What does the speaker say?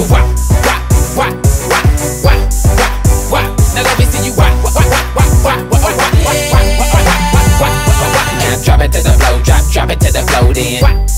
wop, wop, wop, wop, wop, wop, wop. Now let me see you wop, wop, wop, wop, wop, wop, wop, wop, wop, wop, wop, wop, wop, wop. Now drop it to the floor, drop it to the floor, then.